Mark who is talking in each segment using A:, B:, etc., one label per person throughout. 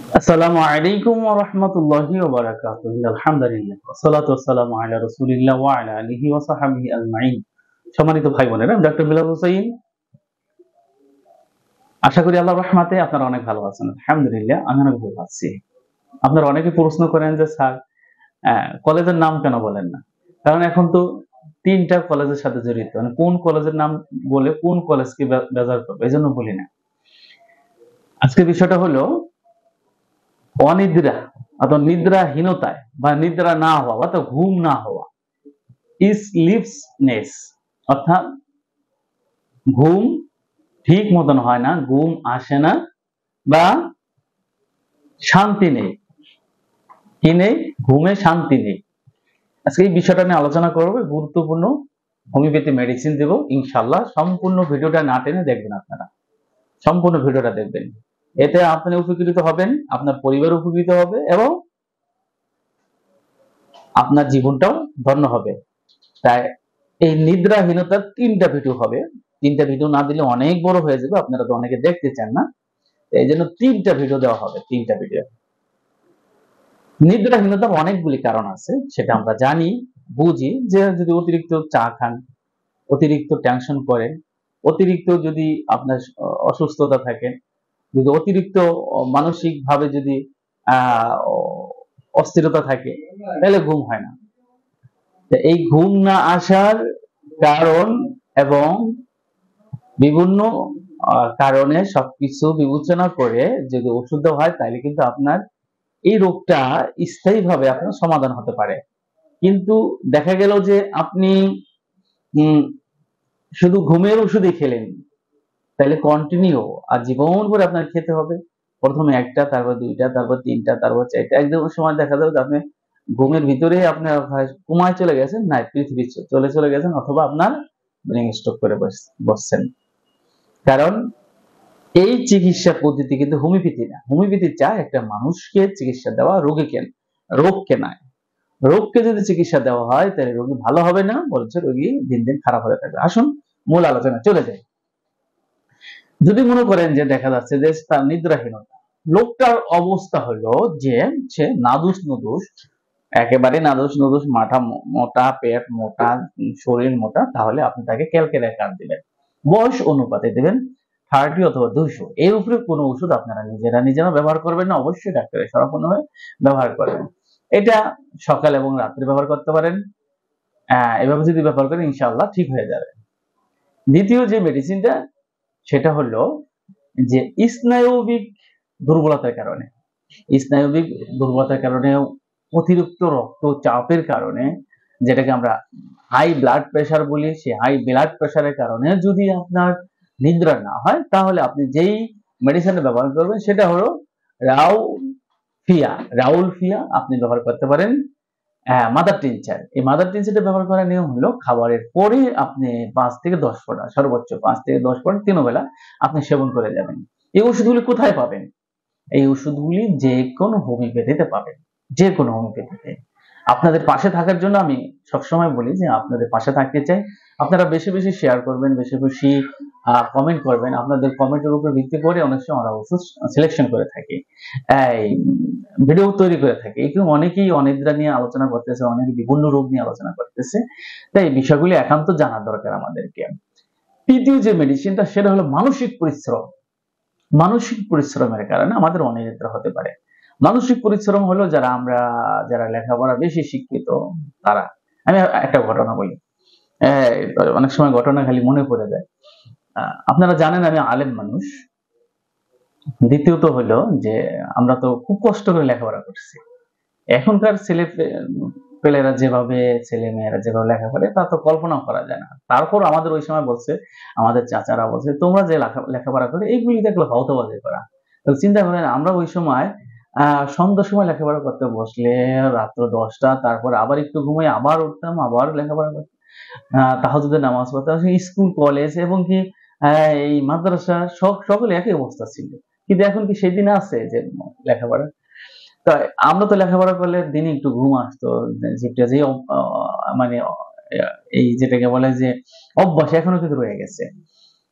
A: আসসালামু আলাইকুম ওয়া রাহমাতুল্লাহি ওয়া বারাকাতুহু। আলহামদুলিল্লাহ ওয়াসসালাতু ওয়াসসালামু আলা রাসূলিল্লাহ ওয়া আলা আলিহি ওয়া সাহবিহি আজমাইন। সম্মানিত ভাই বোনেরা, আমি ডক্টর বিলাল হোসেন। আশা করি আল্লাহর রহমতে আপনারা অনেক ভালো আছেন। আলহামদুলিল্লাহ আমি অনেক ভালো আছি। আপনারা অনেকে প্রশ্ন করেন যে স্যার কলেজের নাম কেন বলেন না? কারণ এখন তো ৩টা কলেজের সাথে জড়িত। মানে কোন কলেজের নাম বলে কোন কলেজকে বেজার করবে এজন্য বলি না। আজকের বিষয়টা হলো অনিদ্রা অথবা নিদ্রাহীনতায় বা নিদ্রা না হওয়া অর্থাৎ ঘুম না হওয়া, স্লিপনেস অর্থাৎ ঘুম ঠিক মতন হয় না, ঘুম আসে না বা শান্তি নেই। কি নেই? ঘুমে শান্তি নেই। আজকে এই বিষয়টা নিয়ে আলোচনা করবো। গুরুত্বপূর্ণ হোমিওপ্যাথি মেডিসিন দেবো ইনশাল্লাহ। সম্পূর্ণ ভিডিওটা না টেনে দেখবেন, আপনারা সম্পূর্ণ ভিডিওটা দেখবেন। এতে আপনি উপকৃত হবেন, আপনার পরিবার উপকৃত হবে এবং আপনার জীবনটাও ধন্য হবে। তাই এই নিদ্রাহীনতার 3টা ভিডিও হবে। 3টা ভিডিও না দিলে অনেক বড় হয়ে যাবে, আপনারা তো অনেকে দেখতে চান না। এই জন্য 3টা ভিডিও দেওয়া হবে। 3টা ভিডিও। নিদ্রাহীনতার অনেকগুলি কারণ আছে, সেটা আমরা জানি, বুঝি। যে যদি অতিরিক্ত চা খান, অতিরিক্ত টেনশন করেন, অতিরিক্ত যদি আপনার অসুস্থতা থাকে, যদি অতিরিক্ত মানসিক ভাবে যদি আহ অস্থিরতা থাকে, তাহলে ঘুম হয় না। এই ঘুম না আসার কারণ এবং বিভিন্ন কারণে সবকিছু বিবেচনা করে যদি ওষুধ দেওয়া হয়, তাহলে কিন্তু আপনার এই রোগটা স্থায়ীভাবে আপনার সমাধান হতে পারে। কিন্তু দেখা গেল যে আপনি শুধু ঘুমের ওষুধই খেলেন, তাহলে কন্টিনিউ আর জীবন ভরে আপনার খেতে হবে। প্রথমে 1টা, তারপর 2টা, তারপর 3টা, তারপর 4টা। একদম সময় দেখা যাবে যে আপনি ঘুমের ভিতরে আপনার ঘুমায় চলে গেছেন, না পৃথিবী চলে গেছেন, অথবা আপনার ব্রেন স্ট্রোক করে বসছেন। কারণ এই চিকিৎসা পদ্ধতি কিন্তু হোমিওপ্যাথি না। হোমিওপ্যাথি চায় একটা মানুষকে চিকিৎসা দেওয়া, রোগকে নয়। রোগকে যদি চিকিৎসা দেওয়া হয়, তাহলে রোগী ভালো হবে না, বরঞ্চ রোগী দিন দিন খারাপ হতে থাকবে। আসুন মূল আলোচনা চলে যাই। যদি মনে করেন যে দেখা যাচ্ছে যে তার নিদ্রাহীনতা, লোকটার অবস্থা হলো যে সে নাদুস নুদুস, একেবারে নাদুস নুদুস, মাথা মোটা, পেট মোটা, শরীর মোটা, তাহলে আপনি তাকে ক্যালকুলেট কার্ড দিবেন, বয়স অনুপাতে দিবেন 30 অথবা 200। এর উপরে কোনো ওষুধ আপনারা নিজেরা ব্যবহার করবেন না, অবশ্যই ডাক্তারের শরণাপন্ন হয়ে ব্যবহার করবেন। এটা সকাল এবং রাত্রে ব্যবহার করতে পারেন। এভাবে যদি ব্যবহার করেন ইনশাআল্লাহ ঠিক হয়ে যাবে। দ্বিতীয় যে মেডিসিনটা, সেটা হলো যে স্নায়বিক দুর্বলতার কারণে, স্নায়বিক দুর্বলতার কারণে, অতিরিক্ত রক্তচাপের কারণে, যেটাকে আমরা হাই ব্লাড প্রেশার বলি, সেই হাই ব্লাড প্রেশারের কারণে যদি আপনার নিদ্রা না হয়, তাহলে আপনি যেই মেডিসিনটা ব্যবহার করবেন সেটা হলো রাউলফিয়া আপনি ব্যবহার করতে পারেন। মাদার টিনচার, এই মাদার টিনচারটা ব্যবহার করার নিয়ম হলো খাবারের পরে আপনি 5 থেকে 10 ফোঁটা, সর্বোচ্চ 5 থেকে 10 ফোঁটা 3 বেলা আপনি সেবন করে যাবেন। এই ওষুধগুলি কোথায় পাবেন? এই ওষুধগুলি যে কোনো হোমিওপ্যাথিতে পাবেন, যে কোনো হোমিওপ্যাথিতে। আপনাদের পাশে থাকার জন্য আমি সবসময় বলি যে আপনাদের পাশে থাকতে চাই। আপনারা বেশি বেশি শেয়ার করবেন, বেশি বেশি কমেন্ট করবেন। আপনাদের কমেন্টের উপর ভিত্তি করে অনেক সময় আমরা ওষুধ সিলেকশন করে থাকি, এই ভিডিও তৈরি করে থাকি। এরকম অনেকেই অনিদ্রা নিয়ে আলোচনা করতেছে, অনেকে বিভিন্ন রোগ নিয়ে আলোচনা করতেছে। তাই এই বিষয়গুলি একান্ত জানা দরকার আমাদেরকে। তৃতীয় যে মেডিসিনটা, সেটা হলো মানসিক পরিশ্রম। মানসিক পরিশ্রমের কারণে আমাদের অনিদ্রা হতে পারে। মানসিক পরিশ্রম হলো যারা লেখাপড়া বেশি শিক্ষিত তারা। আমি একটা ঘটনা বলি, অনেক সময় ঘটনা খালি মনে পড়ে যায়। আপনারা জানেন আমি আলেম মানুষ। দ্বিতীয়ত হলো যে আমরা তো খুব কষ্ট করে লেখাপড়া করছি। এখনকার পেলেরা যেভাবে, ছেলে মেয়েরা যেভাবে লেখা করে তা তো কল্পনাও করা যায় না। তারপর আমাদের ওই সময় বলছে, আমাদের চাচারা বলছে, তোমরা যে লেখাপড়া করে এইগুলি দেখলো ভাওতাবাজি করা। তো চিন্তা করেন আমরা ওই সময় সন্ধ্যার সময় লেখাপড়া করতে বসলে রাত্র 10টা, তারপর আবার একটু ঘুমিয়ে আবার উঠতাম, আবার লেখাপড়া করতাম, তাহাজ্জুদের নামাজ পড়তাম। স্কুল, কলেজ এবং কি এই মাদ্রাসা সকলে একই অবস্থা ছিল। কিন্তু এখন কি সেদিন আছে যে লেখাপড়া? তো আমরা তো লেখাপড়া করলে দিনে একটু ঘুম আসতো, যেটা যে মানে এই যেটাকে বলে যে অভ্যাস এখনো কিন্তু রয়ে গেছে।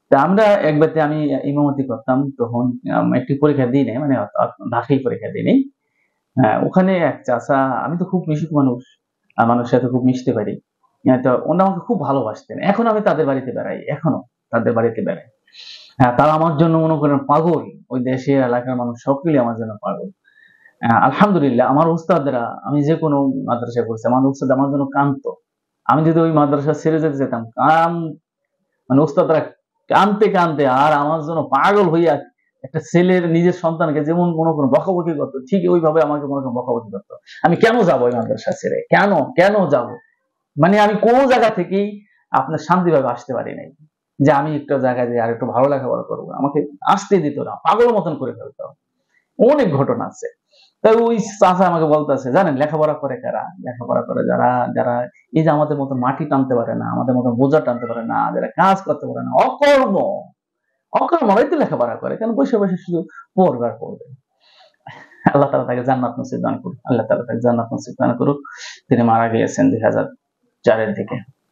A: তা আমরা একবারতে আমি ইমামতি করতাম তখন একটি পরীক্ষা দিই নাই, মানে ঢাকায় পরীক্ষা দিই নাই। ওখানে এক চাচা, আমি তো খুব মিশুক মানুষ, মানুষের সাথে খুব মিশতে পারি। তো ওনারা আমাকে খুব ভালোবাসতেন। এখন আমি তাদের বাড়িতে বেড়াই, এখনো তাদের বাড়িতে বেড়াই। হ্যাঁ, তারা আমার জন্য মনে করেন পাগল। ওই দেশের এলাকার মানুষ সবগুলি আমার জন্য পাগল। আলহামদুলিল্লাহ আমার উস্তাদরা, আমি যে কোনো মাদ্রাসায় পড়ছি, আমার উস্তাদ আমার জন্য কাঁদতো। আমি যদি ওই মাদ্রাসা ছেড়ে যেতে যেতাম, মানে উস্তাদরা কাঁদতে কাঁদতে আর আমার জন্য পাগল হইয়া, একটা ছেলের নিজের সন্তানকে যেমন মনে করেন বকাবকি করতো, ঠিক ওইভাবে আমাকে মনে করেন বকাবকি করতো। আমি কেন যাবো ওই মাদ্রাসা ছেড়ে, কেন কেন যাব? মানে আমি কোন জায়গা থেকেই আপনার শান্তিভাবে আসতে পারি নাই, যে আমি একটা জায়গায় যে আর একটু ভালো লেখাপড়া করবো, আমাকে আসতে দিত না, পাগল মতন করে ফেলতো। অনেক ঘটনা আছে। তাই ওই চাচা আমাকে বলতেছে, জানেন লেখাপড়া করে কারা? লেখাপড়া করে যারা, যারা এই যে আমাদের মতো মাটি টানতে পারে না, আমাদের মতো বোঝা টানতে পারে না, যারা কাজ করতে পারে না, অকর্ম, অকর্মরাই তো লেখাপড়া করে, কেন বসে বসে শুধু পড়বে আর পড়বে। আল্লাহ তাআলা তাকে জান্নাত নসিব দান করুক, আল্লাহ তাআলা তাকে জান্নাত নসিব দান করুক। তিনি মারা গিয়েছেন 2004-এর দিকে।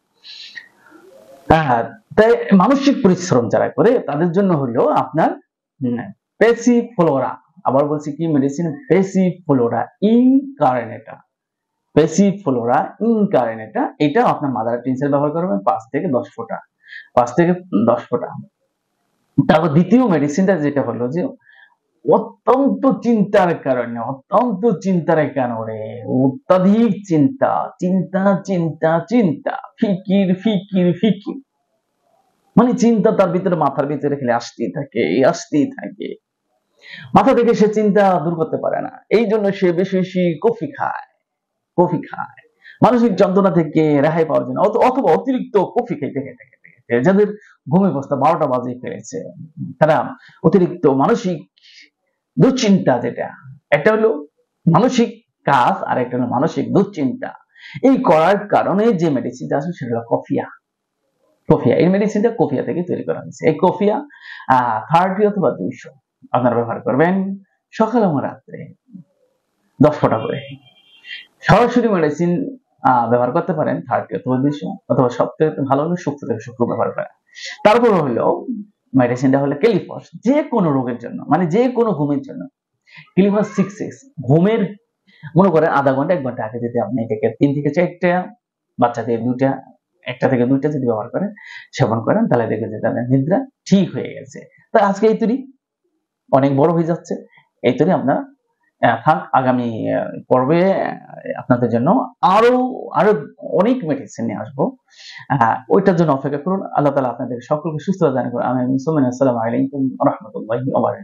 A: হ্যাঁ, তাই মানসিক পরিশ্রম যারা করে তাদের জন্য হলো আপনার প্যাসিফ্লোরা, আবার বলছি কি medicine, passiflora incarnata, passiflora incarnata. এটা আপনার মাদার টিনসেল ব্যবহার করবেন 5 থেকে 10 ফোঁটা, 5 থেকে 10 ফোঁটা। তারপর দ্বিতীয় মেডিসিনটা যেটা হলো যে অত্যন্ত চিন্তার কারণে, অত্যন্ত চিন্তার কারণে, অত্যাধিক চিন্তা, চিন্তা চিন্তা চিন্তা, ফিকির ফিকির ফিকির, মানে চিন্তা তার ভিতরে, মাথার ভিতরে খেলে আসতেই থাকে, আসতেই থাকে। মাথা থেকে সে চিন্তা দূর করতে পারে না, এই জন্য সে বেশি বেশি কফি খায়, কফি খায় মানসিক যন্ত্রণা থেকে রেহাই পাওয়ার জন্য, অথবা অতিরিক্ত কফি খেতে খেতে খেতে খেতে যাদের ঘুমের অবস্থা 12টা বাজে ফেলেছে, তারা অতিরিক্ত মানসিক দুশ্চিন্তা, যেটা একটা হলো মানসিক কাজ আর একটা হলো মানসিক দুশ্চিন্তা, এই করার কারণে যে মেডিসিনটা আছে সেটা হলো কফিয়া। কফিয়া, এই মেডিসিনটা কফিয়া থেকে তৈরি করা হয়েছে। এই কফিয়া 30 অথবা 200 আপনারা ব্যবহার করবেন সকাল এবং রাত্রে 10 ফোঁটা করে। সরাসরি মেডিসিন ব্যবহার করতে পারেন 30 অথবা 200, অথবা সবথেকে ভালো হলো শুক্র থেকে শুক্র ব্যবহার করা। তারপর হলো মেডিসিনটা হলো ক্যালিফস, যে কোনো রোগের জন্য, মানে যে কোনো ঘুমের জন্য। ক্যালিফস 6 ঘুমের, মনে করেন আধা ঘন্টা 1 ঘন্টা আগে যদি আপনি এটাকে 3 থেকে 4টা, বাচ্চাদের 2টা, 1টা থেকে 2টা যদি ব্যবহার করেন, সেবন করেন, তাহলে দেখবেন যে তাদের নিদ্রা ঠিক হয়ে গেছে। তো আজকে এই তৈরি অনেক বড় হয়ে যাচ্ছে, এই তৈরি আপনারা থাক, আগামী পর্বে আপনাদের জন্য আরো আরো অনেক মেডিসিন নিয়ে আসবো। ওইটার জন্য অপেক্ষা করুন। আল্লাহ তাআলা আপনাদের সকলকে সুস্থতা দান করুন। আমিন। আসসালামু আলাইকুম ওয়া রাহমাতুল্লাহি ওয়া বারাকাতুহু।